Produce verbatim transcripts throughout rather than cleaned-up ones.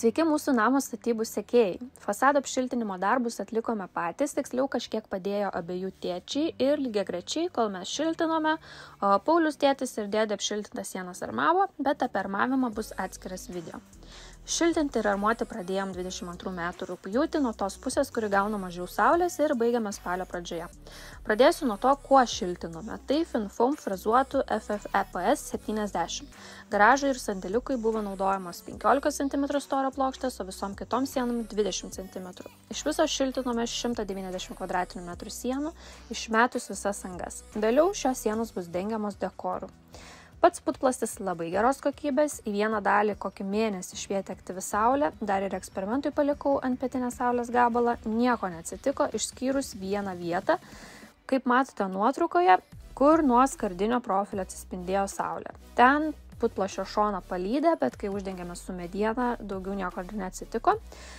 Sveiki mūsų namo statybų sekėjai. Fasado apšiltinimo darbus atlikome patys, tiksliau kažkiek padėjo abiejų tėčiai ir lygiagrečiai, kol mes šiltinome, o Paulius tėtis ir dėdė apšiltintas sienas armavo, bet apie armavimą bus atskiras video. Šiltinti ir armuoti pradėjom dvidešimt antrų metų rugpjūtį nuo tos pusės, kuri gauna mažiau saulės ir baigiame spalio pradžioje. Pradėsiu nuo to, kuo šiltinome. Tai Finfoam frezuotų F F E P S septyniasdešimt. Garažai ir sandėliukai buvo naudojamos penkiolika centimetrų storio plokštės, o visom kitom sienom dvidešimt centimetrų. Iš viso šiltinome šimtą devyniasdešimt kvadratinių metrų sienų, išmetus visas angas. Vėliau šios sienos bus dengiamos dekoru. Pats putplastis labai geros kokybės, į vieną dalį kokį mėnesį švietė aktyvi saulė, dar ir eksperimentui palikau ant pietinės saulės gabalą, nieko neatsitiko, išskyrus vieną vietą, kaip matote nuotraukoje, kur nuo skardinio profilio atsispindėjo saulė. Ten putplasčio šoną palydė, bet kai uždengėme su mediena, daugiau nieko neatsitiko.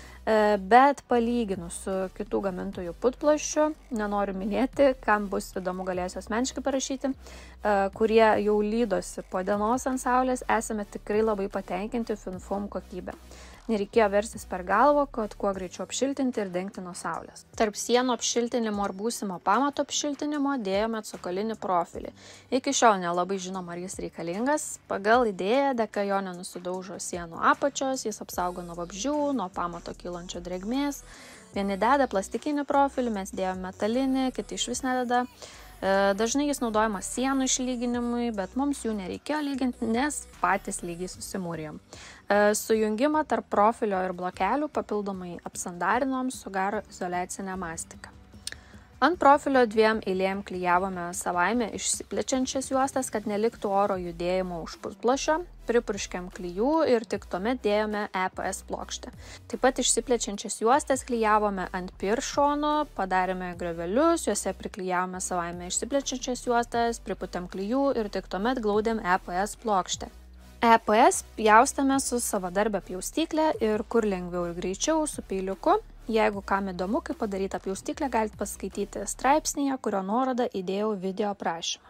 Bet palyginus su kitų gamintojų putplasčiu, nenoriu minėti, kam bus įdomu galėsiu asmeniškai parašyti, kurie jau lydosi po dienos ant saulės, esame tikrai labai patenkinti Finfoam kokybę. Nereikėjo versis per galvą, kad kuo greičiau apšiltinti ir dengti nuo saulės. Tarp sienų apšiltinimo ir būsimo pamato apšiltinimo dėjome cokolinį profilį. Iki šiol nelabai žinom, ar jis reikalingas. Pagal idėją dėka jo nenusidaužo sienų apačios, jis apsaugo nuo vabzdžių, nuo pamato kylančio drėgmės. Vieni deda plastikinį profilį, mes dėjome metalinį, kiti iš vis nededa. Dažnai jis naudojamas sienų išlyginimui, bet mums jų nereikėjo lyginti, nes patys lygiai susimūrijom. Sujungimą tarp profilio ir blokelių papildomai apsandarinom su garo izoliacinė mastika. Ant profilio dviem eilėm klijavome savaime išsiplečiančias juostas, kad neliktų oro judėjimo už putplasčio, pripurškėm klijų ir tik tuomet dėjome E P S plokštę. Taip pat išsiplečiančias juostas klijavome ant piršono, padarėme griovelius, juose priklijavome savaime išsiplečiančias juostas, priputėm klijų ir tik tuomet glaudėm E P S plokštę. E P S pjaustame su savadarbė pjaustyklė ir kur lengviau ir greičiau su peiliuku. Jeigu kam įdomu, kaip padaryti pjaustyklę, galite paskaityti straipsnėje, kurio nuorodą įdėjau video aprašymą.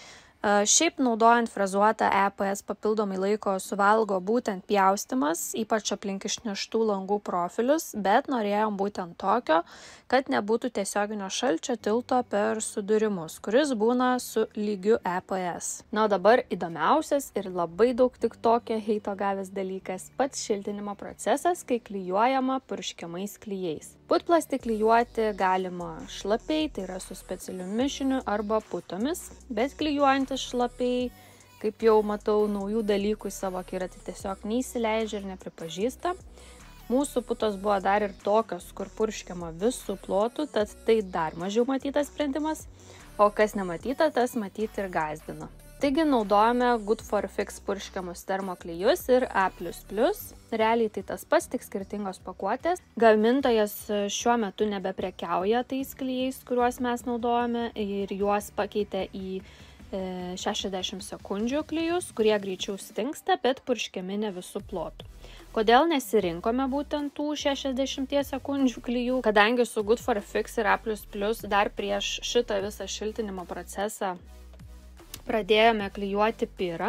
Šiaip naudojant frezuotą E P S papildomai laiko suvalgo būtent pjaustymas, ypač aplink išneštų langų profilius, bet norėjom būtent tokio, kad nebūtų tiesioginio šalčio tilto per sudūrimus, kuris būna su lygiu E P S. Na, o dabar įdomiausias ir labai daug tik tokio heito gavęs dalykas – pats šiltinimo procesas, kai klijuojama purškiamais klijais. Putplastį klijuoti galima šlapiai, tai yra su specialiu mišiniu arba putomis, bet klijuojantis šlapiai, kaip jau matau, naujų dalykų į savo akiratį tiesiog neįsileidžia ir nepripažįsta. Mūsų putos buvo dar ir tokios, kur purškiama visų plotų, tad tai dar mažiau matytas sprendimas, o kas nematyta, tas matyti ir gąsdino. Taigi naudojame Good for Fix purškiamus termoklijus ir A plus plus. Realiai tai tas pats, tik skirtingos pakuotės. Gamintojas šiuo metu nebeprekiauja tais klijais, kuriuos mes naudojame, ir juos pakeitė į šešiasdešimt sekundžių klijus, kurie greičiau stingsta, bet purškiami ne visų plotų. Kodėl nesirinkome būtent tų šešiasdešimt sekundžių klijų? Kadangi su Good for Fix ir A plus plus dar prieš šitą visą šiltinimo procesą pradėjome klijuoti pirą,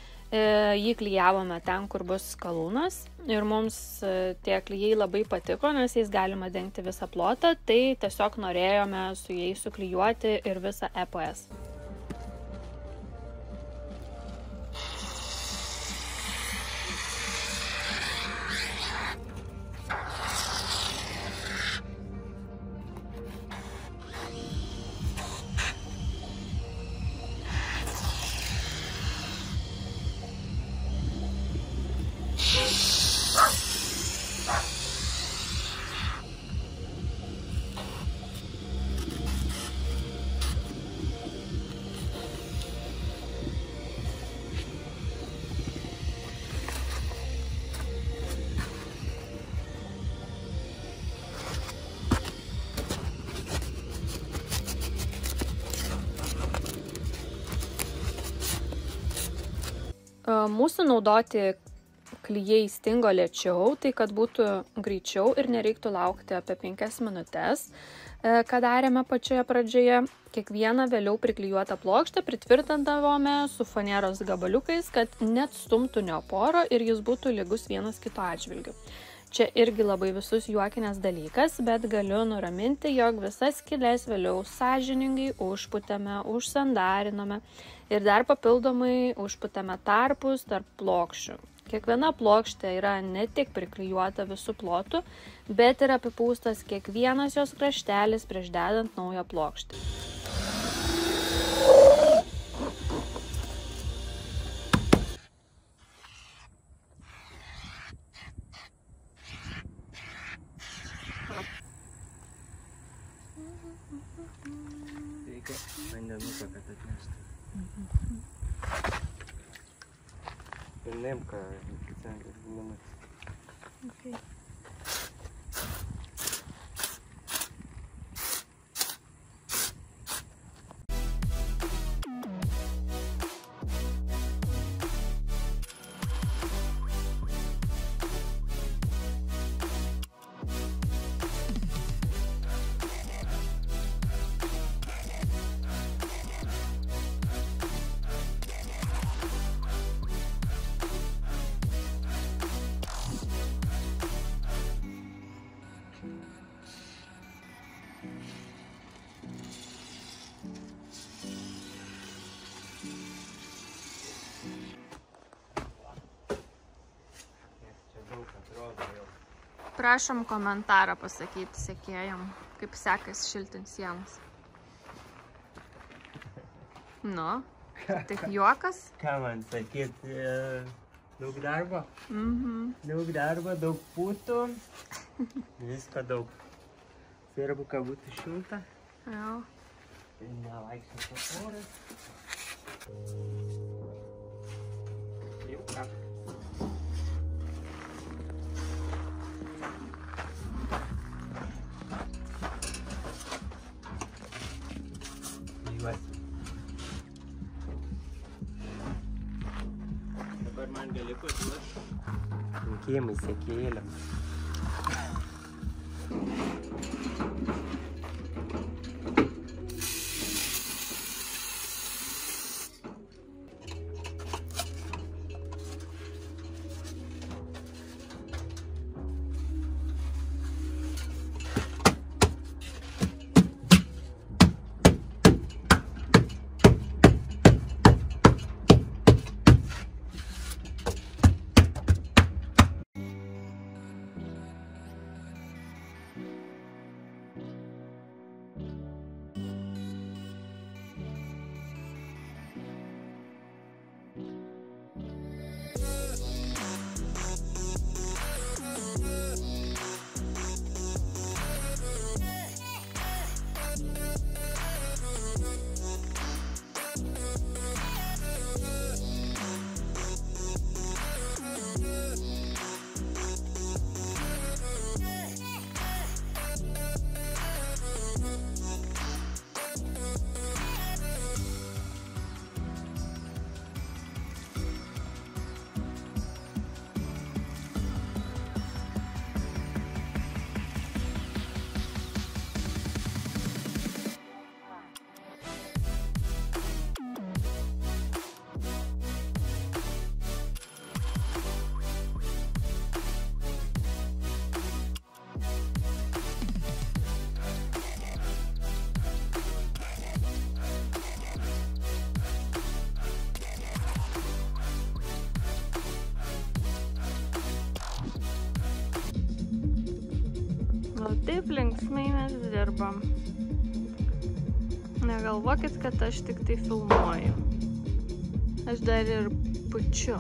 jį klijavome ten, kur bus skalūnas ir mums tie klijai labai patiko, nes jais galima dengti visą plotą, tai tiesiog norėjome su jais suklijuoti ir visą E P S. Mūsų naudoti klijai stingo lėčiau, tai kad būtų greičiau ir nereiktų laukti apie penkias minutes, ką darėme pačioje pradžioje. Kiekvieną vėliau priklijuotą plokštę pritvirtindavome su faneros gabaliukais, kad net stumtų neoporo ir jis būtų lygus vienas kito atžvilgiu. Čia irgi labai visus juokinės dalykas, bet galiu nuraminti, jog visas skyles vėliau sąžiningai užputėme, užsandarinome ir dar papildomai užputėme tarpus tarp plokščių. Kiekviena plokštė yra ne tik priklijuota visų plotų, bet ir apipūstas kiekvienas jos kraštelis prieš dedant naują plokštę. Reikia vandenuką, kad atneštų. Ir neim, ką senkas minutės. Okay. Prašom komentarą pasakyti sekėjam, kaip sekas šiltint sienas. Nu, tik juokas? Ką man sakyt, daug darbo? Mhm. Daug darbo, daug putų. Visko daug. Svarbu, kad būtų šilta. Jau. Nelaikščias oras. Jau ką. Dabar man gali paduoti linkėjimai sekėjėliams. Taip linksmai mes dirbam. Negalvokit, kad aš tik tai filmuoju. Aš dar ir pučiu.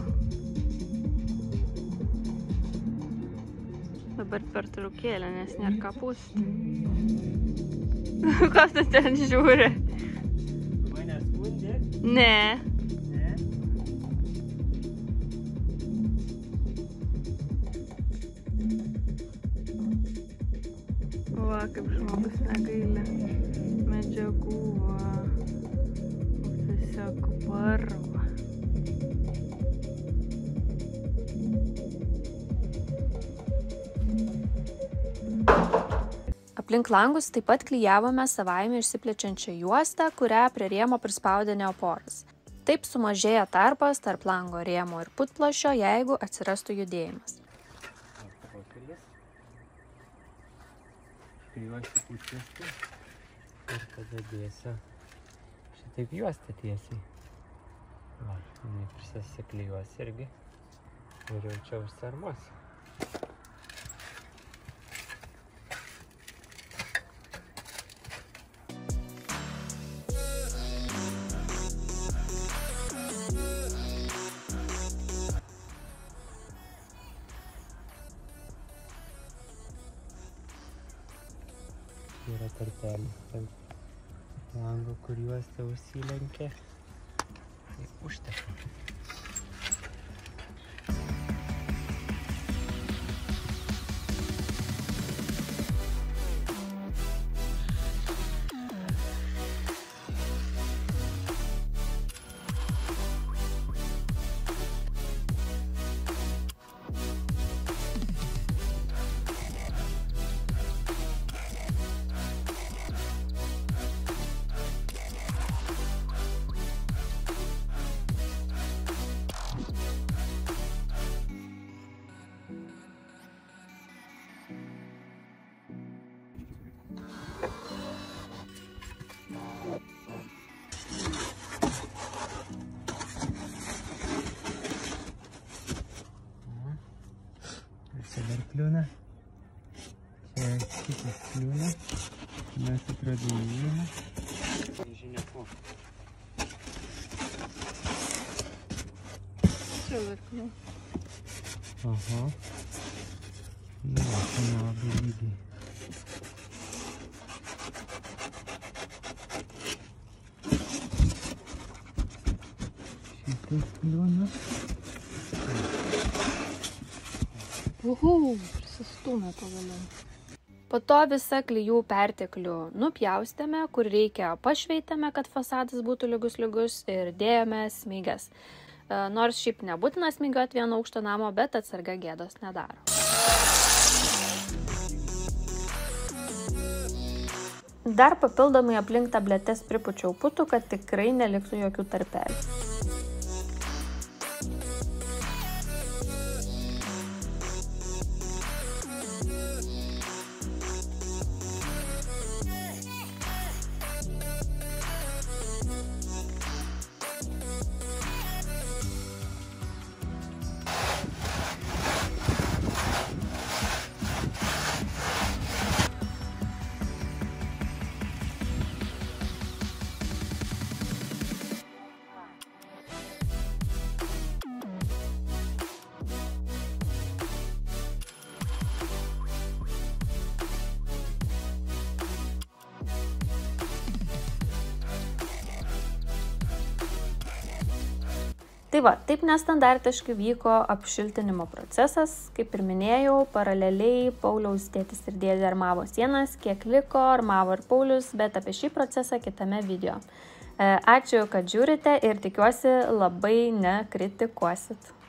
Dabar pertraukėlė, nes nėra ką pūsti. Ką tu ten žiūri? Mane skundė? Ne. Ne? Va, kaip žmogus negaili medžiagų, va. Tiesiog varva. Aplink langus taip pat klijavome savaime išsiplečiančią juostą, kurią prie rėmo prispaudė neoporas. Taip sumažėja tarpas tarp lango rėmo ir putplošio, jeigu atsirastų judėjimas. Klijuosiu putploštį ir tada dėsiu šitaip juostą tiesiai. Va, jinai prisiklijuos irgi ir jau čia užsiarmuosiu. Yra tarpelis tarp lango, kur juosta užsilenkia. Tai užteka. Čia dar kliūna. Čia kitas kliūna. Mes atrodo įėjame. Žinia ko. Čia dar kliūna. Aha. Nu, čia labai lygiai. Šitas kliūna. Uhu, prisistūmė pagaliau. Po to visą klijų perteklių nupjaustėme, kur reikia pašveitėme, kad fasadas būtų lygus lygus ir dėjome smygas. Nors šiaip nebūtina smygiuoti vieno aukšto namo, bet atsarga gėdos nedaro. Dar papildomai aplink tabletes pripučiau putų, kad tikrai neliktų jokių tarpelių. Tai va, taip nestandartiškai vyko apšiltinimo procesas. Kaip ir minėjau, paraleliai Pauliaus tėtis ir dėdė armavo sienas, kiek liko, armavo ir Paulius, bet apie šį procesą kitame video. Ačiū, kad žiūrite ir tikiuosi labai nekritikuosit.